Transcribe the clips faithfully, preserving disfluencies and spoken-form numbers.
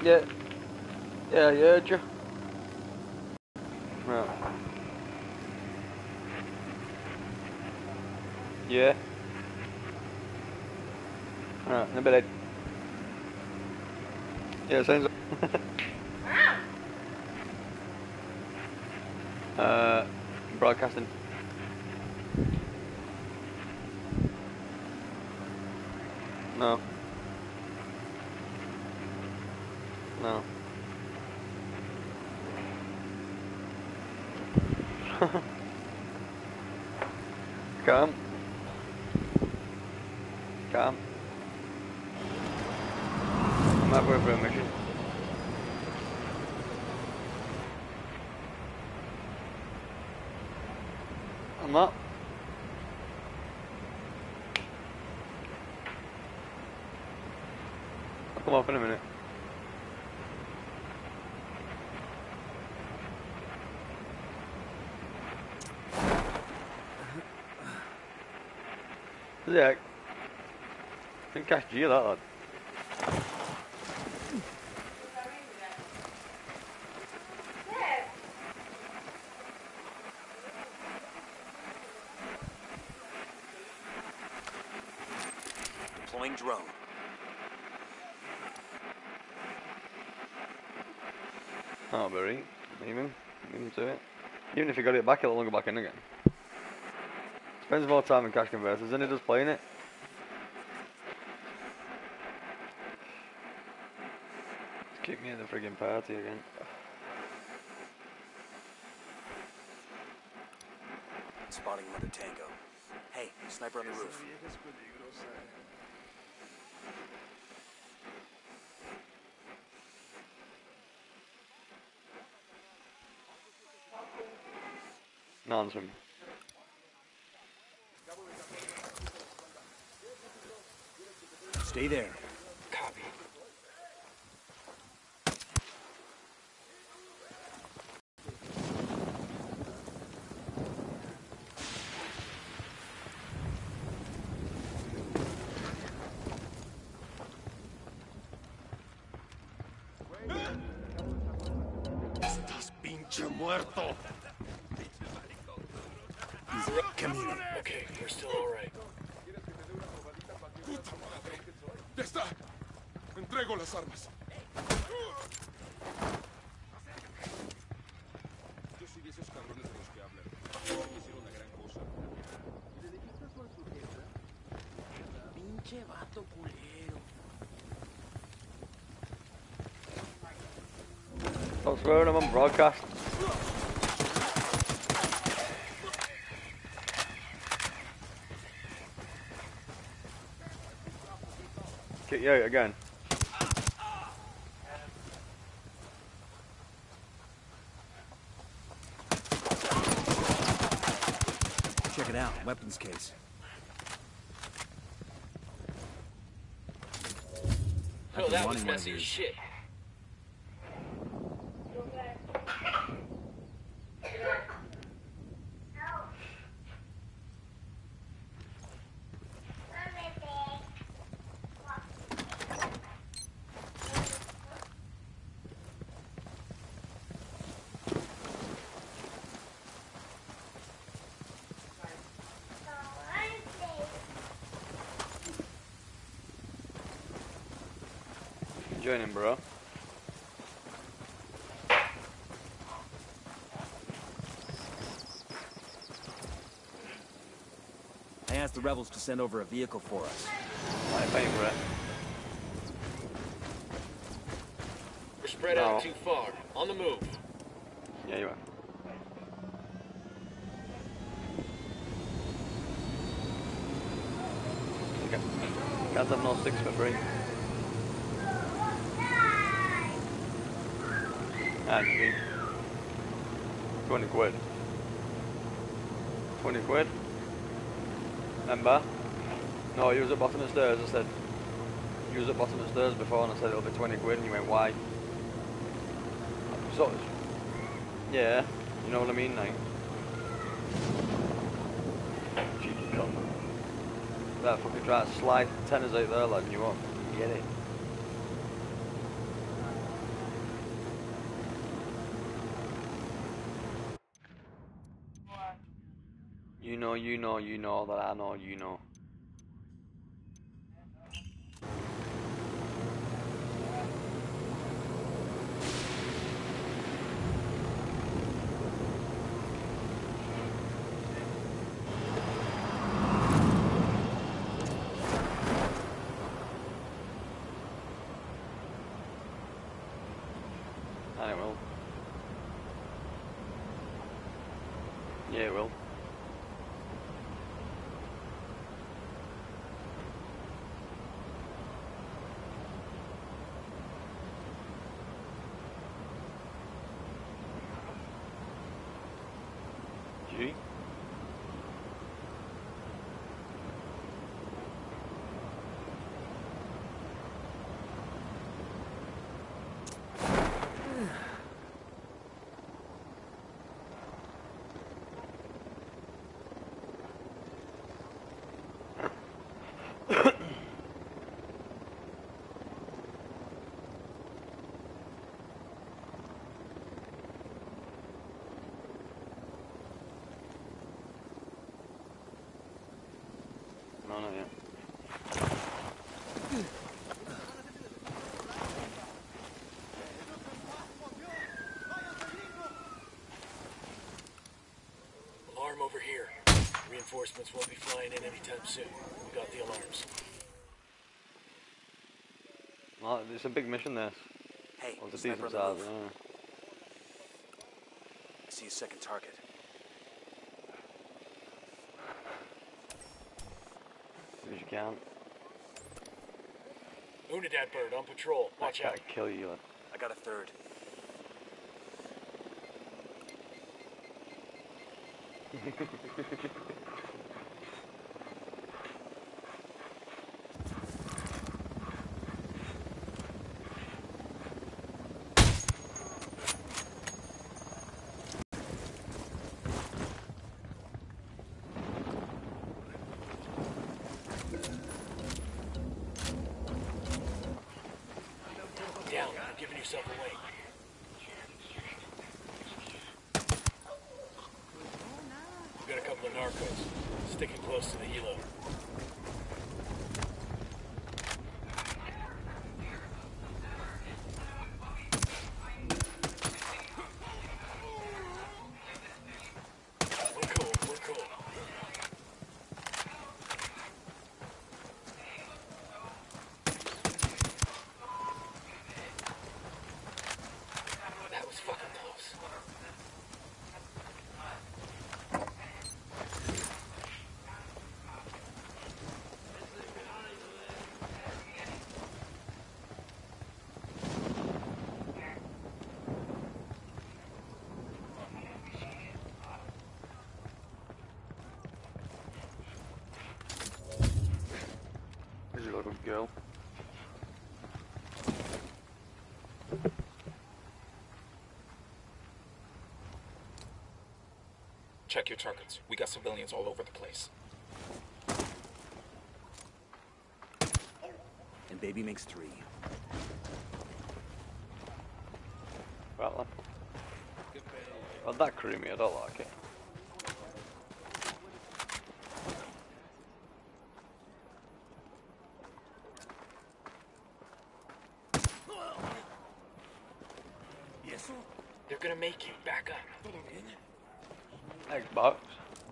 Yeah. Yeah, I heard you. Right. Yeah. Right, in a bit. Yeah, sounds uh, broadcasting. No. No. Calm. Calm. I'm halfway for a mission. I'm not. I'll come off in a minute. Yeah. I think cash G that lad. Deploying drone. Oh, Barry. Leave him. Leave him to it. Even if you got it back, it'll go back in again. Spends more time in cash converters than he does playing it. Just kick me in the friggin' party again. Spotting another tango. Hey, sniper on the roof. Nonsense. Stay there. Copy. Estás pinche muerto. Camino. Okay, we're still alright. ¡Puta madre! ¡Ya está! ¡Entrego las armas! Yo soy de esos cabrones de los que hablan. Hicieron una gran cosa. ¿Le dijiste eso a su jefa? Pinche vato culero. Stop swearing, I'm on broadcast. Kick you out again. Check it out. Weapons case. Oh, that was messy as shit. Join him, bro. I asked the rebels to send over a vehicle for us. I'm paying for it. We're spread No. out too far. On the move. Yeah, you are. Okay. Can't have no six for free. Actually, twenty quid. twenty quid. Remember? No, you was at bottom of the stairs. I said, you was at bottom of the stairs before, and I said it'll be twenty quid, and you went, why? So, yeah, you know what I mean, like. Cheeky cunt. That fucking try to slide tenors out there, lad, and you won't get it. know, you know, you know that I know, you know. And it will. Yeah, it will. G. No, not yet. Alarm over here. Reinforcements won't be flying in anytime soon. We got the alarms. Well, it's a big mission, this. Hey, Well, it's a sniper decent on the size, roof. yeah. I see a second target. Because you can't. Unidad bird on patrol. Watch I out. can't kill you. I got a third. Down. You're giving yourself away. We got a couple of narcos. Sticking close to the helo. We're cool. We're cool. That was fucking close. This is a little girl. Check your targets. We got civilians all over the place. And baby makes three. Right then. Well, that creamy, I don't like it. They're gonna make you. Back up. Xbox.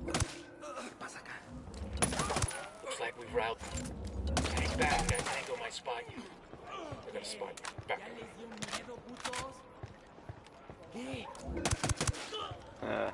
Looks like we've routed them. Hang back. That tango might spot you. They're gonna spot you. Back up. Yeah.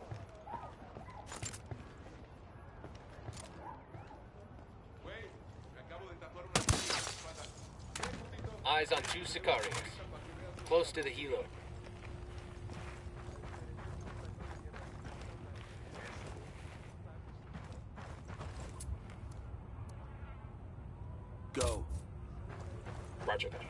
Güey, me acabo de tatuar una espada. Eyes on two Sicarios. Close to the helo. Go. Roger that.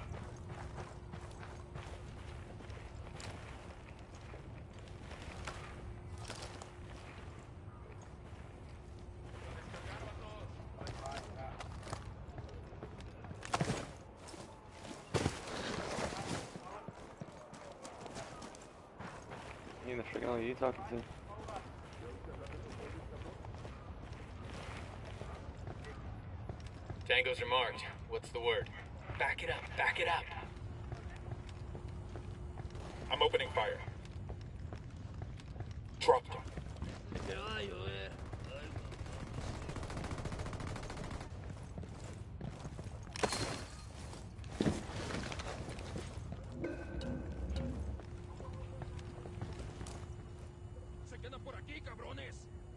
You the freaking hell are you talking to? Tangos are marked. What's the word? Back it up, back it up. I'm opening fire. Dropped him. Se quedan por aquí, cabrones.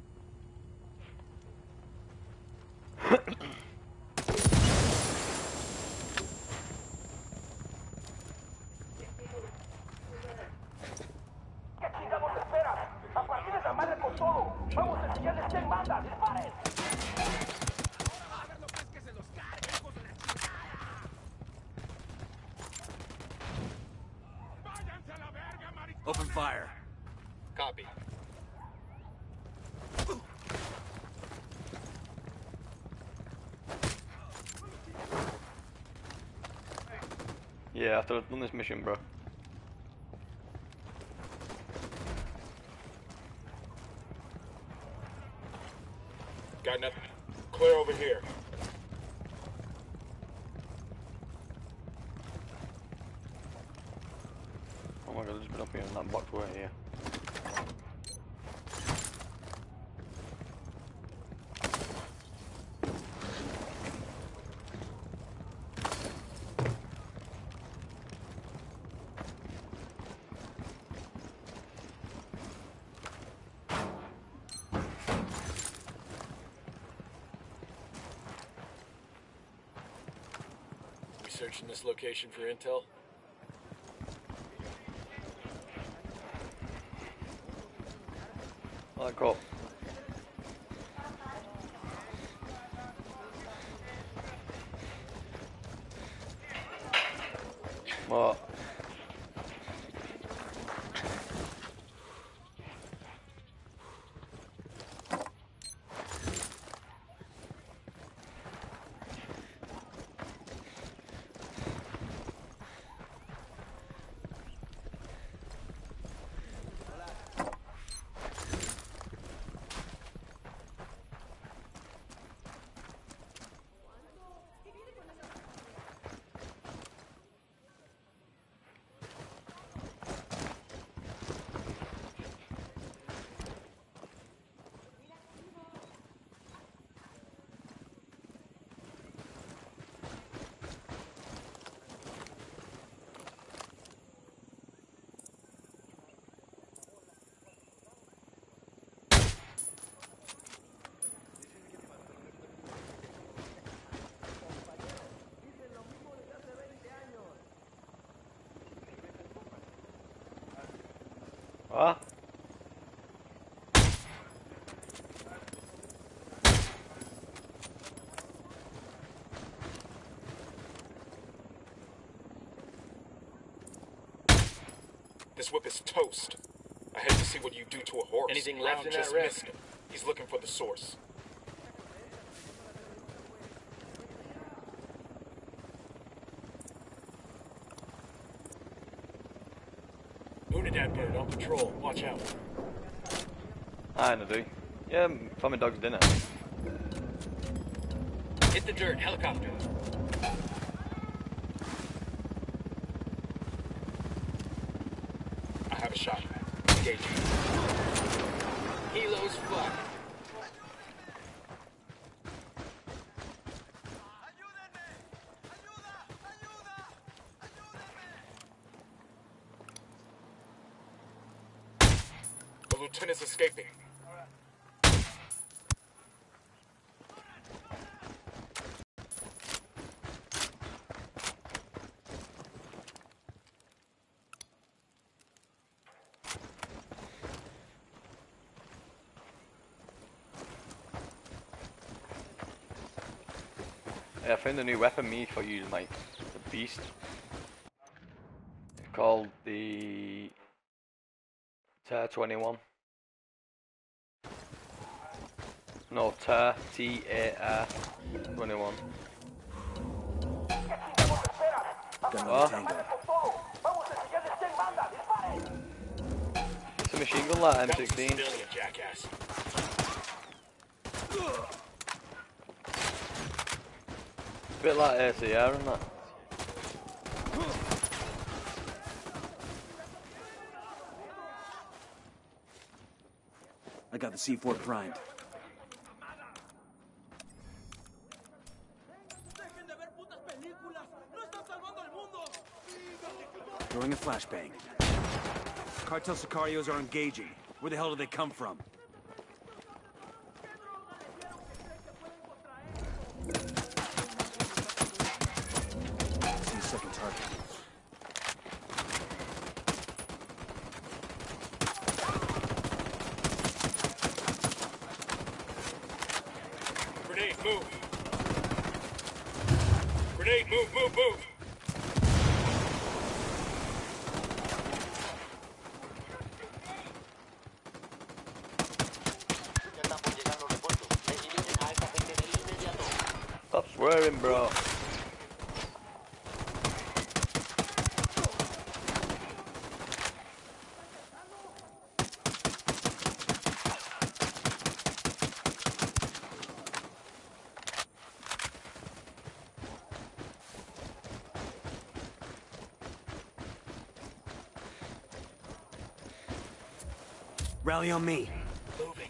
Open fire. Copy. Yeah, after I've done this mission, bro. Got nothing. Clear over here. Oh my god, I've just been up here in that box right here. We searching this location for intel? Alright, cool. What? What? This whip is toast. I hate to see what you do to a horse. Anything left Brown in that just rep? missed him. He's looking for the source. Unidad bird on patrol. Watch out. I know, do. Yeah, family dog's dinner. Hit the dirt. Helicopter. I have a shot. Engage. Helo's fuck. The lieutenant's escaping. Yeah, I found a new weapon me for you, mate. The beast. It's called the T A R twenty-one. No, T A R, T A R twenty-one. What? It's a machine gun like M That was a sixteen. civilian, jackass. Bit like A C R and that. I got the C four primed. Throwing a flashbang. Cartel Sicarios are engaging. Where the hell do they come from? See a second target. Grenade, move. Grenade, move, move, move. Stop swearing, bro. Rally on me. Moving.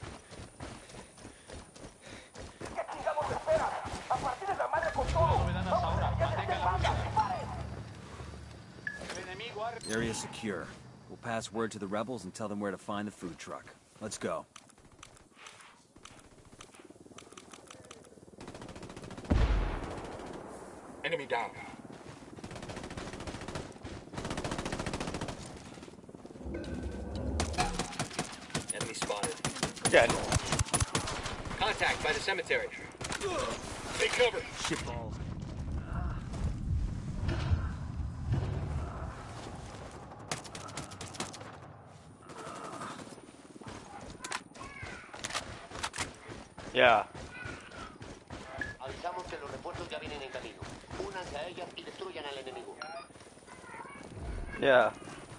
Area secure. We'll pass word to the rebels and tell them where to find the food truck. Let's go. Enemy down. Enemy spotted. Dead. Contact by the cemetery. Take cover. Shitballs. Yeah. Avisamos que los refuerzos ya vienen en camino. Únanse a ellas y destruyan al enemigo. Yeah.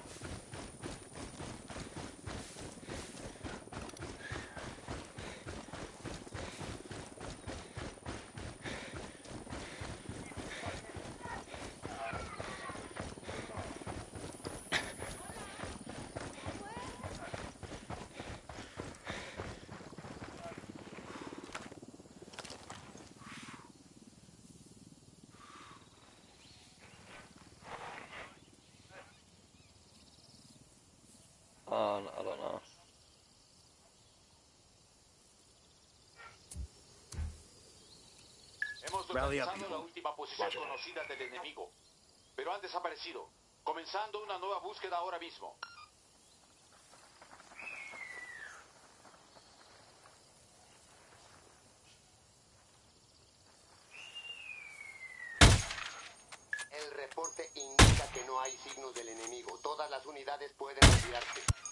Oh, I don't know. Hemos Rally up, localizado la última posición conocida del enemigo, pero han desaparecido, comenzando una nueva búsqueda ahora mismo. El reporte indica que no hay signos del enemigo. Todas las unidades pueden retirarse.